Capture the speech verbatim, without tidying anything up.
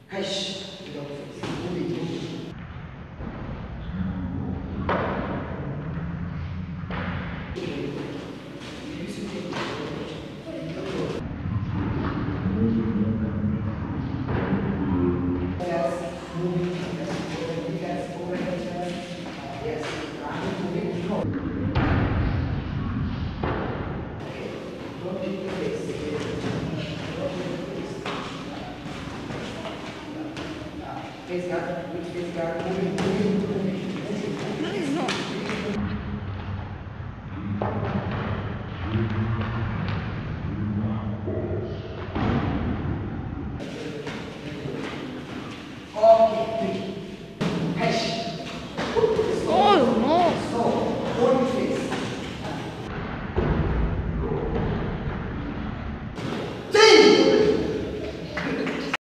Hush. Without face. Moving, moving. Yes, moving. Yes, overhead. Yes, moving. Don't hit the face. Don't hit the face. Face guard, which face guard, moving, moving, moving.